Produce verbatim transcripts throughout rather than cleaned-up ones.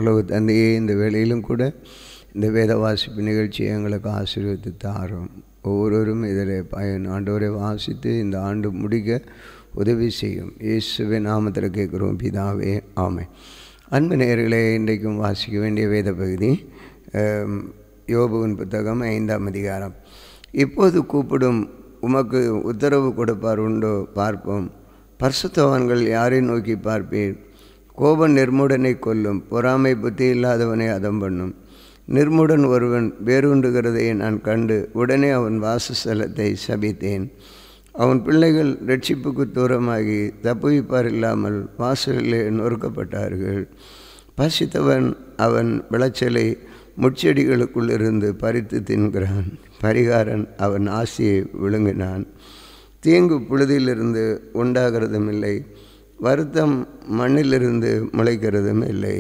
பரலோக தந்தையே, இந்த வேளையிலும் கூட இந்த வேத வாசிப்பு நிகழ்ச்சியை எங்களுக்கு ஆசீர்வதித்து தாரும். ஒவ்வொருவரும் இதில் பயன் ஆண்டவரை வாசித்து இந்த ஆண்டு முடிக்க உதவி செய்யும். இயேசுவின் நாமத்தில் கேட்குறோம் பிதாவே, ஆமென். அன்பு நேயர்களே, இன்றைக்கும் வாசிக்க வேண்டிய வேத பகுதி யோபுவின் புத்தகம் ஐந்தாம் அதிகாரம். இப்போது கூப்பிடும் உமக்கு உத்தரவு கொடுப்பார் உண்டோ? பார்ப்போம். பரிசுத்தவான்கள் யாரை நோக்கி பார்ப்பீர்? கோபம் நிர்மூடனை கொல்லும், பொறாமை புத்தி இல்லாதவனை அதம் பண்ணும். நிர்மூடன் ஒருவன் வேரூன்றுகிறதை நான் கண்டு உடனே அவன் வாசஸ்தலத்தை சபித்தேன். அவன் பிள்ளைகள் ரட்சிப்புக்கு தூரமாகி தப்புவிப்பார் இல்லாமல் வாசலிலே நொறுக்கப்பட்டார்கள். பசித்தவன் அவன் விளைச்சலை முட்செடிகளுக்குள் இருந்து பறித்து தின்கிறான். பரிகாரன் அவன் ஆசையை விழுங்கினான். தீங்கு புழுதியிலிருந்து உண்டாகிறதும் இல்லை, வருத்தம் மண்ணிலிருந்து முளைக்கிறதும் இல்லை.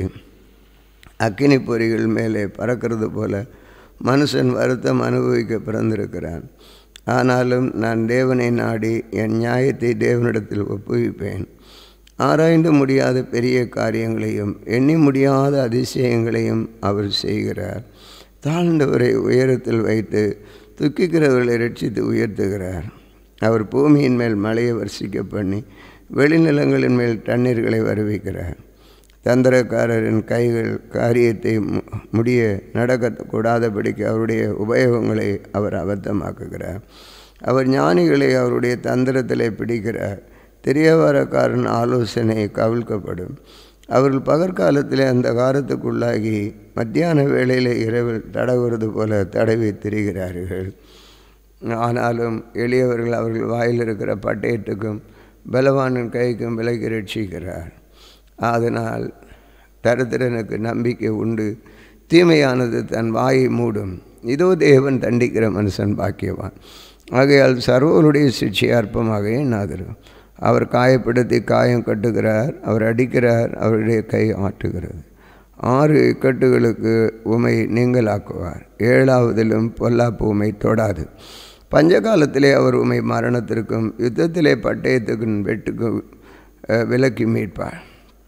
அக்கினி பொறிகள் மேலே பறக்கிறது போல மனுஷன் வருத்தம் அனுபவிக்க பிறந்திருக்கிறான். ஆனாலும் நான் தேவனை நாடி என் நியாயத்தை தேவனிடத்தில் ஒப்புவிப்பேன். ஆராய்ந்து முடியாத பெரிய காரியங்களையும் எண்ணி முடியாத அதிசயங்களையும் அவர் செய்கிறார். தாழ்ந்தவரை உயரத்தில் வைத்து துக்கிக்கிறவர்களை ரட்சித்து உயர்த்துகிறார். அவர் பூமியின் மேல் மழையை வர்ஷிக்க பண்ணி வெளிநிலங்களின் மேல் தண்ணீர்களை வருவிக்கிறார். தந்திரக்காரரின் கைகள் காரியத்தை முடிய நடக்கக்கூடாதபடிக்கு அவருடைய உபயோகங்களை அவர் அபத்தமாக்குகிறார். அவர் ஞானிகளை அவருடைய தந்திரத்திலே பிடிக்கிறார். தெரியவரக்காரன் ஆலோசனை கவிழ்க்கப்படும். அவர்கள் பகற்காலத்தில் அந்த காலத்துக்குள்ளாகி மத்தியான வேளையில் இரவில் தடவுறது போல தடவி திரிகிறார்கள். ஆனாலும் எளியவர்கள் அவர்கள் வாயில் இருக்கிற பட்டயத்துக்கும் பலவானின் கைக்கும் விலகி ரட்சிக்கிறார். அதனால் தரித்திரனுக்கு நம்பிக்கை உண்டு, தீமையானது தன் வாயை மூடும். இதோ தேவன் தண்டிக்கிற மனுஷன் பாக்கியவான். ஆகையால் சர்வருடைய சிக்ஷை அற்பமாக எண்ணாதிரும். அவர் காயப்படுத்தி காயம் கட்டுகிறார், அவர் அடிக்கிறார், அவருடைய கை ஆற்றுகிறது. ஆறு இக்கட்டுகளுக்கு உமை நீங்களாக்குவார், ஏழாவதிலும் பொல்லாப்பு உமை தொடாது. பஞ்சகாலத்திலே அவர் உமை மரணத்திற்கும் யுத்தத்திலே பட்டயத்துக்கும் வெட்டுக்கும் விலக்கி மீட்பார்.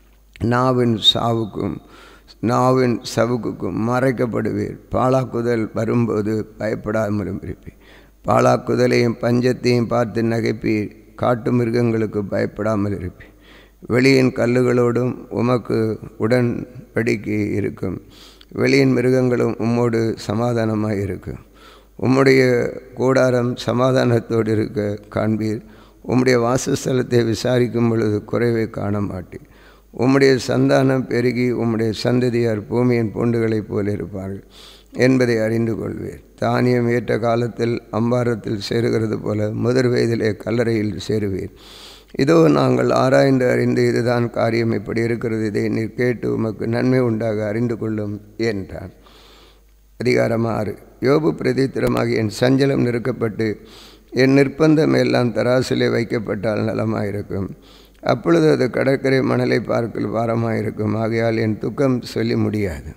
நாவின் சாவுக்கும் நாவின் சவுக்குக்கும் மறைக்கப்படுவீர். பாலாக்குதல் வரும்போது பயப்படாமலும் இருப்பீர். பாலாக்குதலையும் பஞ்சத்தையும் பார்த்து நகைப்பீர். காட்டு மிருகங்களுக்கு பயப்படாமல் இருப்பீர். வெளியின் கல்லுகளோடும் உமக்கு உடன்படிக்கை இருக்கும். வெளியின் மிருகங்களும் உம்மோடு சமாதானமாக இருக்கும். உம்முடைய கூடாரம் சமாதானத்தோடு இருக்க காண்பீர். உம்முடைய வாசஸ்தலத்தை விசாரிக்கும் பொழுது குறைவை காண மாட்டீர். உம்முடைய சந்தானம் பெருகி உம்முடைய சந்ததியார் பூமியின் பூண்டுகளைப் போல இருப்பார்கள் என்பதை அறிந்து கொள்வீர். தானியம் ஏற்ற காலத்தில் அம்பாரத்தில் சேருகிறது போல முதிர் வயதிலே கல்லறையில் சேருவீர். இதோ நாங்கள் ஆராய்ந்து அறிந்து இதுதான் காரியம் இப்படி இருக்கிறது, இதை நீர் கேட்டு உமக்கு நன்மை உண்டாக அறிந்து கொள்ளும் என்றான். அதிகாரம் ஆறு. யோபு பிரதித்திரமாகி என் சஞ்சலம் நிறுக்கப்பட்டு என் நிர்பந்தம் எல்லாம் தராசிலே வைக்கப்பட்டால் நலமாயிருக்கும். அப்பொழுது அது கடற்கரை மணலை பார்க்கல் பாரமாயிருக்கும். ஆகையால் என் துக்கம் சொல்லி முடியாது.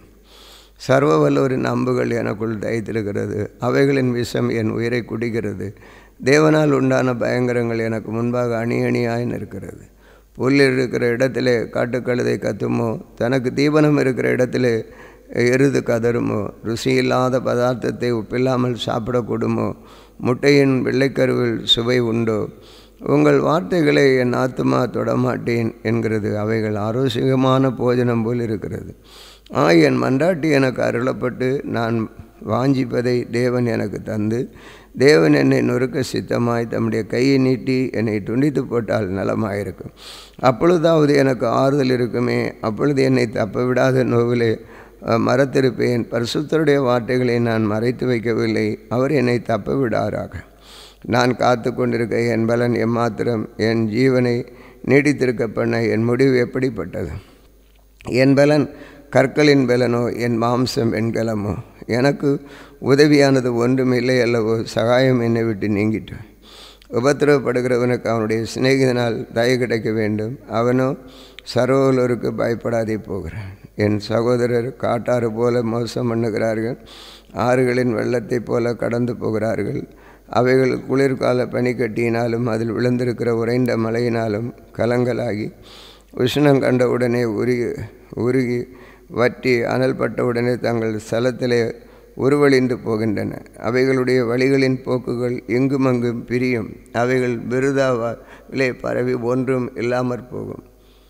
சர்வ வல்லோரின் அம்புகள் எனக்குள் தைத்திருக்கிறது, அவைகளின் விஷம் என் உயிரை குடிக்கிறது. தேவனால் உண்டான பயங்கரங்கள் எனக்கு முன்பாக அணி அணியாய் நிற்கிறது. புல்லில் இருக்கிற இடத்திலே காட்டுக்கழுதை கத்துமோ, தனக்கு தீபனம் இருக்கிற இடத்திலே எருது கதருமோ, ருசியில்லாத பதார்த்தத்தை உப்பில்லாமல் சாப்பிடக்கூடுமோ, முட்டையின் வெள்ளைக்கருவில் சுவை உண்டோ? உங்கள் வார்த்தைகளை என் ஆத்துமா தொடமாட்டேன் என்கிறது. அவைகள் ஆரோக்கியமான போஜனம் போல் இருக்கிறது. ஆ, என் மன்றாட்டி எனக்கு அருளப்பட்டு நான் வாஞ்சிப்பதை தேவன் எனக்கு தந்து, தேவன் என்னை நொறுக்க சித்தமாய் தம்முடைய கையை நீட்டி என்னை துண்டித்து போட்டால் நலமாயிருக்கும். அப்பொழுதாவது எனக்கு ஆறுதல் இருக்குமே. அப்பொழுது என்னை தப்ப விடாத நோவிலே மறத்திருப்பேன். பரிசுத்தருடைய வார்த்தைகளை நான் மறைத்து வைக்கவில்லை, அவர் என்னை தப்ப விடாராக. நான் காத்து கொண்டிருக்க என் பலன் எம்மாத்திரம்? என் ஜீவனை நீடித்திருக்க பண்ண என் முடிவு எப்படிப்பட்டது? என் பலன் கற்களின் பலனோ, என் மாம்சம் வெண்கலமோ? எனக்கு உதவியானது ஒன்றும் இல்லை அல்லவோ? சகாயம் என்னை விட்டு நீங்கிட்டு. உபத்திரவப்படுகிறவனுக்கு அவனுடைய சிநேகிதனால் தயை கிடைக்க வேண்டும். அவனோ சர்வலோருக்கு பயப்படாதே போகிறான். என் சகோதரர் காட்டாறு போல மோசம் பண்ணுகிறார்கள், ஆறுகளின் வெள்ளத்தை போல கடந்து போகிறார்கள். அவைகள் குளிர்கால பனிக்கட்டியினாலும் அதில் விழுந்திருக்கிற உறைந்த மழையினாலும் கலங்கலாகி உஷ்ணம் கண்டவுடனே உருகி உருகி வற்றி அனல்பட்டவுடனே தங்கள் ஸ்தலத்திலே உருவழிந்து போகின்றன. அவைகளுடைய வழிகளின் போக்குகள் எங்குமங்கும் பிரியும். அவைகள் விருதாவிலே பரவி ஒன்றும் இல்லாமற் போகும்.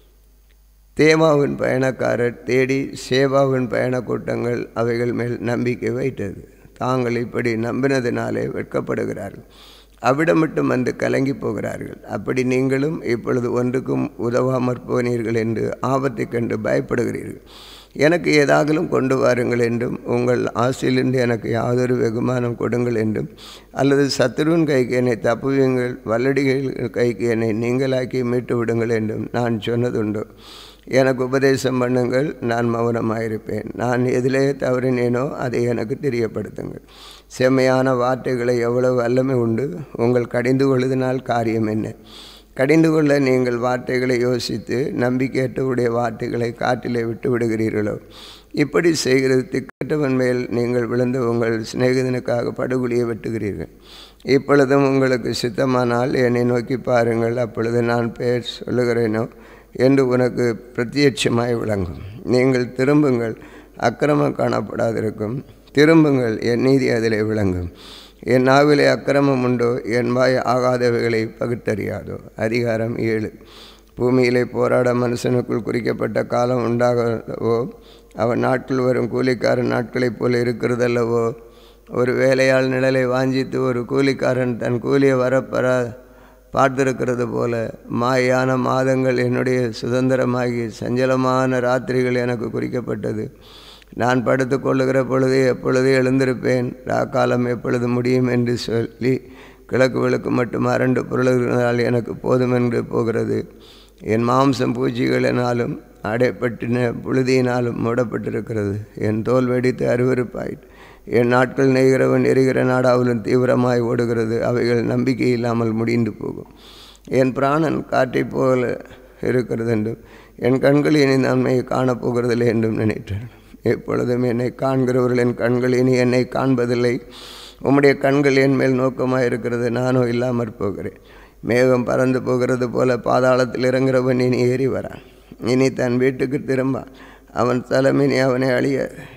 தேமாவின் பயணக்காரர் தேடி சேவாவின் பயண கூட்டங்கள் அவைகள் மேல் நம்பிக்கை வைத்தது. தாங்கள் இப்படி நம்பினதினாலே வெட்கப்படுகிறார்கள். அவிடமிட்டும் வந்து கலங்கி போகிறார்கள். அப்படி நீங்களும் இப்பொழுது ஒன்றுக்கும் உதவாமற் போனீர்கள் என்று ஆபத்தை கண்டு பயப்படுகிறீர்கள். எனக்கு ஏதாகலும் கொண்டு வாருங்கள் என்றும், உங்கள் ஆசையிலிருந்து எனக்கு யாதொரு வெகுமானம் கொடுங்கள் என்றும், அல்லது சத்துருவின் கைக்கு என்னை தப்புவீங்கள், வல்லடிகள் கைக்கு என்னை நீங்களாக்கி மீட்டு விடுங்கள் என்றும் நான் சொன்னதுண்டு. எனக்கு உபதேசம் பண்ணுங்கள், நான் மௌனமாயிருப்பேன். நான் எதிலே தவறினேனோ அதை எனக்கு தெரியப்படுத்துங்கள். செம்மையான வார்த்தைகளை எவ்வளவு வல்லமை உண்டு. உங்கள் கடிந்து கொள்ளுதனால் காரியம் என்ன? கடிந்து கொள்ள நீங்கள் வார்த்தைகளை யோசித்து நம்பிக்கையற்றவுடைய வார்த்தைகளை காற்றிலே விட்டு விடுகிறீர்களோ? இப்படி செய்கிறது திக்கற்றவன் மேல் நீங்கள் விழுந்து உங்கள் சிநேகிதனுக்காக படுகொலியை வெட்டுகிறீர்கள். இப்பொழுதும் உங்களுக்கு சித்தமானால் என்னை நோக்கி பாருங்கள், அப்பொழுது நான் பெயர் சொல்லுகிறேனோ என்று உனக்கு பிரத்யட்சமாய் விளங்கும். நீங்கள் திரும்புங்கள், அக்கிரமம் காணப்படாதிருக்கும். திரும்புங்கள், என் நீதி அதிலே விளங்கும். என் நாவிலே அக்கிரமம் உண்டோ? என் வாய் ஆகாதவைகளை பகுத்தறியாதோ? அதிகாரம் ஏழு. பூமியிலே போராட மனுஷனுக்குள் குறிக்கப்பட்ட காலம் உண்டாகவோ? அவன் நாட்கள் வரும் கூலிக்காரன் நாட்களைப் போல இருக்கிறதல்லவோ? ஒரு வேலையால் நிழலை வாஞ்சித்து ஒரு கூலிக்காரன் தன் கூலியை வரப்பெற பார்த்திருக்கிறது போல மாயான மாதங்கள் என்னுடைய சுதந்திரமாகி சஞ்சலமான ராத்திரிகள் எனக்கு குறிக்கப்பட்டது. நான் படுத்து கொள்ளுகிற பொழுது எப்பொழுது எழுந்திருப்பேன், ராக்காலம் எப்பொழுது முடியும் என்று சொல்லி கிழக்கு விளக்கு மட்டும் அரண்டு பொருளுகிறதால் எனக்கு போதுமென்று போகிறது. என் மாம்சம் பூச்சிகளினாலும் அடைப்பட்டின புழுதியினாலும் மூடப்பட்டிருக்கிறது. என் தோல் வெடித்து அருவருப்பாயிற்று. என் நாட்கள் நெய்கிறவன் எரிகிற நாடாவிலும் தீவிரமாய் ஓடுகிறது. அவைகள் நம்பிக்கை இல்லாமல் முடிந்து போகும். என் பிராணன் காற்றை போல இருக்கிறது என்றும், என் கண்கள் இனி நன்மையை காணப்போகிறதில்லை என்றும் நினைத்தேன். எப்பொழுதும் என்னை காண்கிறவர்கள் என் கண்கள் இனி என்னை காண்பதில்லை. உம்முடைய கண்கள் என் மேல் நோக்கமாக இருக்கிறது, நானோ இல்லாமற் போகிறேன். மேகம் பறந்து போகிறது போல பாதாளத்தில் இறங்குறவன் இனி ஏறி வரான். இனி தன் வீட்டுக்கு திரும்பான். அவன் தலைமினி அவனை அழிய.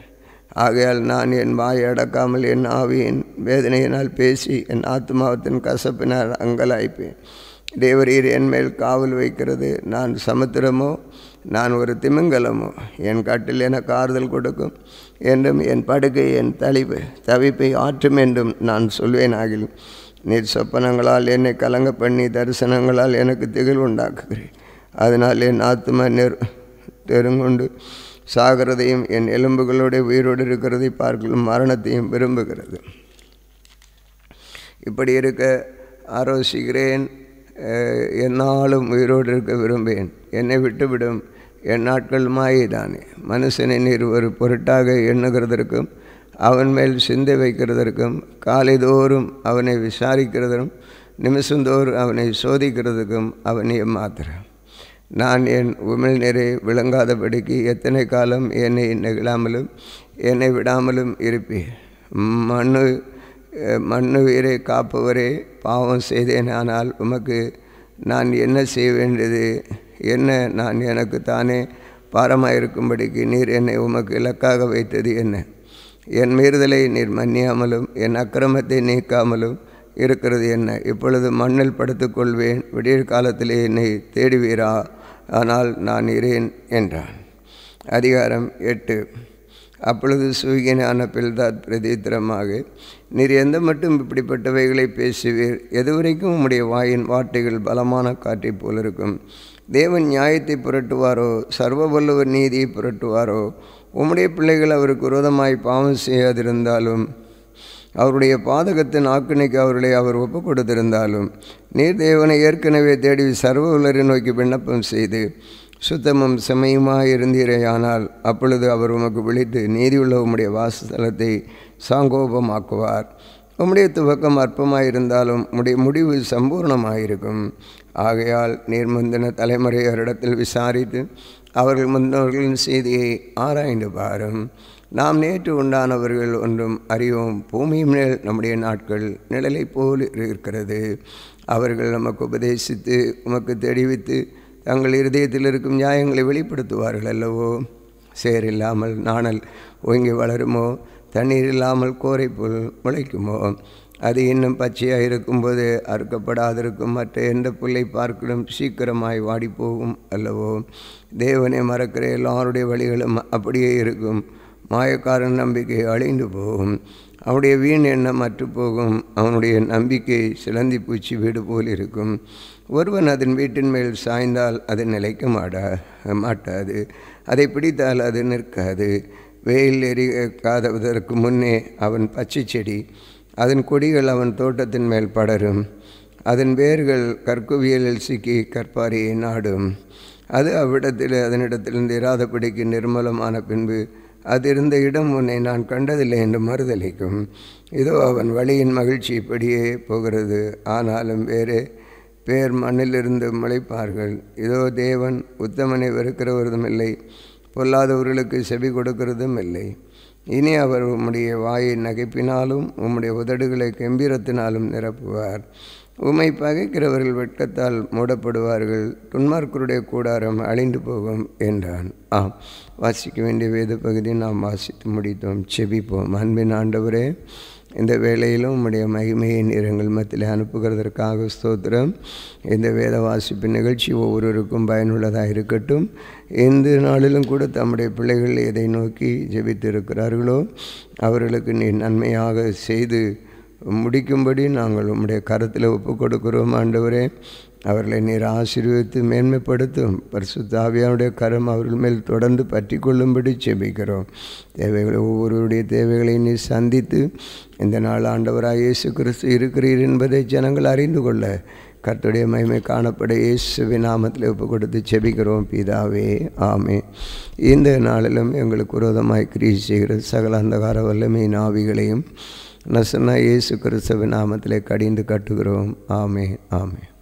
ஆகையால் நான் என் வாயை அடக்காமல் என் ஆவியின் வேதனையினால் பேசி என் ஆத்மாவத்தின் கசப்பினால் அங்கலாய்ப்பேன். தேவரீர் என் மேல் காவல் வைக்கிறது. நான் சமுத்திரமோ, நான் ஒரு திமிங்கலமோ? என் கட்டில் எனக்கு ஆறுதல் கொடுக்கும் என்றும், என் படுக்கை என் தளிப்பு தவிப்பை ஆற்றும் என்றும் நான் சொல்வேன். ஆகிலும் நீர் சொப்பனங்களால் என்னை கலங்க பண்ணி தரிசனங்களால் எனக்கு திகில் உண்டாக்குகிறேன். அதனால் என் ஆத்மா நெரு தெருங்கொண்டு சாகிறதையும் என் எலும்புகளோட உயிரோடு இருக்கிறதை பார்க்கலும் மரணத்தையும் விரும்புகிறது. இப்படி இருக்க ஆலோசிக்கிறேன், என்னாலும் உயிரோடு இருக்க விரும்பேன். என்னை விட்டுவிடும், என் நாட்கள் மாயைதானே. மனுஷனை நீர் ஒரு பொருட்டாக எண்ணுகிறதற்கும் அவன் மேல் சிந்தை வைக்கிறதற்கும் காலைதோறும் அவனை விசாரிக்கிறதும் நிமிஷந்தோறும் அவனை சோதிக்கிறதுக்கும் அவன் ஏமாத்திரம். நான் என் உமிழ்நீரை விளங்காதபடிக்கு எத்தனை காலம் என்னை நெகிழாமலும் என்னை விடாமலும் இருப்பேன். மண்ணு மண்ணுயிரை காப்பவரே, பாவம் செய்தேன். ஆனால் உமக்கு நான் என்ன செய்ய வேண்டியது என்ன? நான் எனக்கு தானே பாரமாயிருக்கும்படிக்கு நீர் என்னை உமக்கு இலக்காக வைத்தது என்ன? என் மீறுதலை நீர் மன்னியாமலும் என் அக்கிரமத்தை நீக்காமலும் இருக்கிறது என்ன? இப்பொழுது மண்ணில் படுத்துக்கொள்வேன். விடியற் காலத்திலே என்னை தேடுவீரா? ஆனால் நான் இரேன் என்றான். அதிகாரம் எட்டு. அப்பொழுது சூகினான பில்தாத் பிரதித்திரமாக, நீர் எந்த மட்டும் இப்படிப்பட்டவைகளை பேசுவீர்? எதுவரைக்கும் உம்முடைய வாயின் வார்த்தைகள் பலமான காற்றை போல் இருக்கும். தேவன் நியாயத்தை புரட்டுவாரோ? சர்வ வல்லவர் நீதியை புரட்டுவாரோ? உம்முடைய பிள்ளைகள் அவருக்கு விரோதமாய் பாவம் செய்யாதிருந்தாலும், அவருடைய பாதகத்தின் ஆக்கினைக்கு அவர்களை அவர் ஒப்பு கொடுத்திருந்தாலும், நீர் தேவனை ஏற்கனவே தேடி சர்வ வல்லரை நோக்கி விண்ணப்பம் செய்து சுத்தமும் செம்மையுமாய் இருந்தீரேயானால், அப்பொழுது அவர் உமக்கு விழித்து நீதியுள்ள உம்முடைய வாசஸ்தலத்தை சாங்கோபமாக்குவார். உம்முடைய துவக்கம் அற்பமாயிருந்தாலும் உம்முடைய முடிவு சம்பூர்ணமாயிருக்கும். ஆகையால் நீர் முந்தின தலைமுறையரிடத்தில் விசாரித்து அவர்கள் முன்னோர்களின் செய்தியை ஆராய்ந்து பாரும். நாம் நேற்று உண்டானவர்கள் ஒன்றும் அறியோம். பூமியின் மேல் நம்முடைய நாட்கள் நிழலை போல் இருக்கிறது. அவர்கள் நமக்கு உபதேசித்து உமக்கு தெரிவித்து தங்கள் இருதயத்தில் இருக்கும் நியாயங்களை வெளிப்படுத்துவார்கள் அல்லவோ? சேர் இல்லாமல் நாணல் ஓங்கி வளருமோ? தண்ணீர் இல்லாமல் கோரை புல் முளைக்குமோ? அது இன்னும் பச்சையாக இருக்கும்போது அறுக்கப்படாதிருக்கும். மற்ற எந்த புல்லை பார்க்கலும் சீக்கிரமாய் வாடிப்போகும் அல்லவோ? தேவனை மறக்கிற எல்லாருடைய வழிகளும் அப்படியே இருக்கும். மாயக்காரன் நம்பிக்கை அழிந்து போகும். அவனுடைய வீண் எண்ணம் மற்று போகும். அவனுடைய நம்பிக்கை சிலந்தி பூச்சி வீடு போல் இருக்கும். ஒருவன் அதன் வீட்டின் மேல் சாய்ந்தால் அது நிலைக்க மாட்டா மாட்டாது அதை பிடித்தால் அது நிற்காது. வெயில் எரிக்காததற்கு முன்னே அவன் பச்சை செடி. அதன் கொடிகள் அவன் தோட்டத்தின் மேல் படரும். அதன் வேர்கள் கற்குவியலில் சிக்கி கற்பாரியை நாடும். அது அவ்விடத்தில் அதனிடத்திலிருந்து இராதபடிக்கு நிர்மலமான பின்பு அது இருந்த இடம் உன்னை நான் கண்டதில்லை என்று மறுதளிக்கும். இதோ அவன் வழியின் மகிழ்ச்சி இப்படியே போகிறது. ஆனாலும் வேறே பேர் மண்ணிலிருந்து முளைப்பார்கள். இதோ தேவன் உத்தமனை வெறுக்கிறவரும் இல்லை, பொல்லாதவர்களுக்கு செவி கொடுக்கிறதும் இல்லை. இனி அவர் உம்முடைய வாயை நகைப்பினாலும் உம்முடைய உதடுகளை கெம்பீரத்தினாலும் நிரப்புவார். உம்மை பகைக்கிறவர்கள் வெட்கத்தால் மூடப்படுவார்கள். துன்மார்க்கருடைய கூடாரம் அழிந்து போகும் என்றான். ஆம், வாசிக்க வேண்டிய வேத பகுதியை நாம் வாசித்து முடித்தோம். செபிப்போம். அன்பின் ஆண்டவரே, இந்த வேளையிலும் உம்முடைய மகிமையை நீரங்கள் மத்தியில் அனுப்புகிறதற்காக ஸ்தோத்திரம். இந்த வேத வாசிப்பு நிகழ்ச்சி ஒவ்வொருவருக்கும் பயனுள்ளதாக இருக்கட்டும். இந்த நாளிலும் கூட தம்முடைய பிள்ளைகள் எதை நோக்கி ஜெபித்திருக்கிறார்களோ அவர்களுக்கு நீ நன்மையாக செய்து முடிக்கும்படி நாங்கள் உம்முடைய கரத்தில் ஒப்பு கொடுக்கிறோம். ஆண்டவரே, அவர்களை நீர் ஆசீர்வதித்து மேன்மைப்படுத்தும். பரிசுத்த ஆவியானுடைய கரம் அவர்கள் மேல் தொடர்ந்து பற்றி கொள்ளும்படி செபிக்கிறோம். தேவைகளை ஒவ்வொருவருடைய தேவைகளை நீ சந்தித்து இந்த நாள் ஆண்டவராக இயேசு கிறிஸ்து இருக்கிறீர் என்பதை ஜனங்கள் அறிந்து கொள்ள கர்த்தருடைய மகிமை காணப்பட இயேசுவின் நாமத்தில் ஒப்பு கொடுத்து செபிக்கிறோம் பிதாவே, ஆமே. இந்த நாளிலும் எங்களுக்கு விரோதமாய் கிரியை செய்கிற சகல அந்தகார வல்லமையின் ஆவிகளையும் நசனா இயேசு கிறிஸ்துவின் நாமத்திலே கடிந்து கட்டுகிறோம். ஆமே, ஆமே.